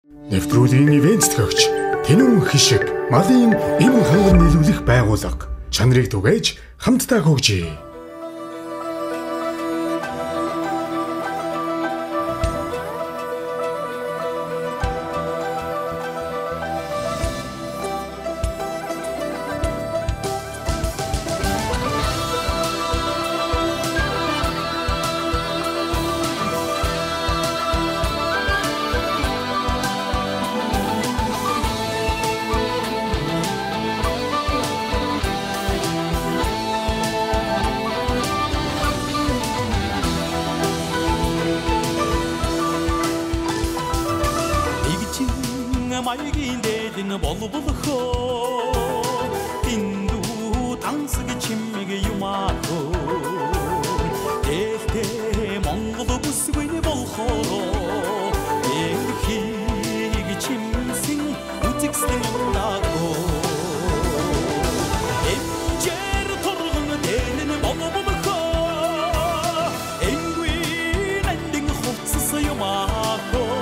Нэвтрүүлгийн ивент зохиогч Тэнүүн Хишиг малын эм ханган нийлүүлэх байгууллага чанарыг түгээж хамтдаа хөгжиж. 마이긴데는 볼볼호 인두 당스기 침미게 유마호 에테 몽고도 부스고이니 볼호로 에르히기 침싱 우직스는 온다고 엠제르 토르는 데는 볼볼호 앵귀 랜딩 홉스서 유마호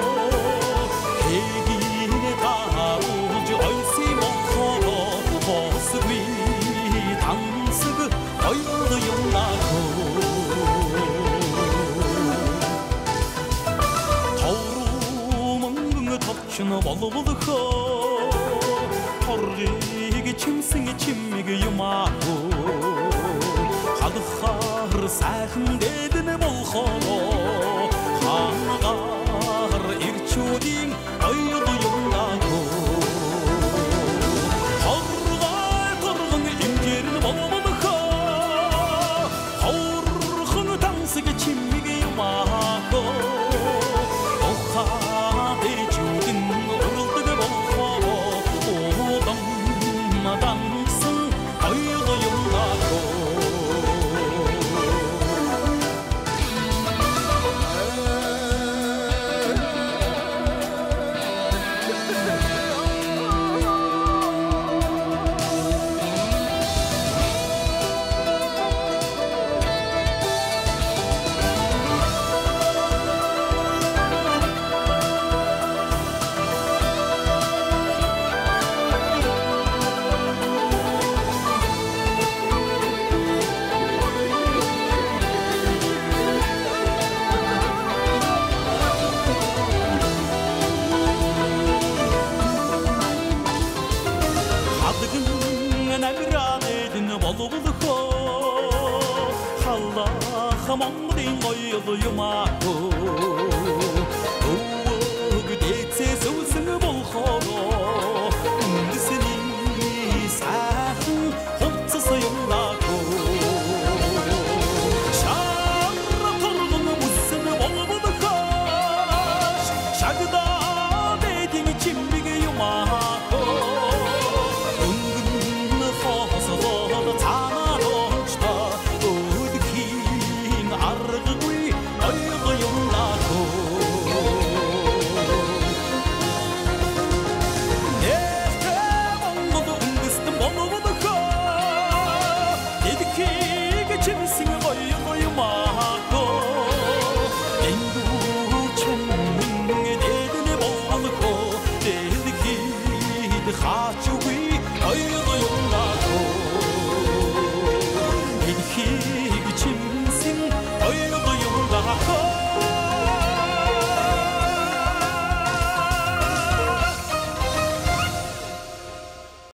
당스그 어이도 용나고 더우르멍 덮치는 볼볼호 허리기 침승이 침미기 유마고 하드하르 사흥대드네 볼호로 하나가르 일초딩 어이도 용나고 침미게 유마고 오하 대주든 어른들의 보고 오동 당승 어이도 용나고 멍din 거여도 유마고 그 대체 소승을 볼호로 은드스니 사흥 홉쳐서 용나고 샤르 토르는 무슨 볼보드가 샤그다 대딩이 침비게 유마고 은근 허서도 자나로 치다 아르그이 어이도 용나고 내가 몽고도 은그스도 모노보드가 데디키게 짐승을 어이도 용마고 앵두 천능에 내드네 보고 데디키드 하주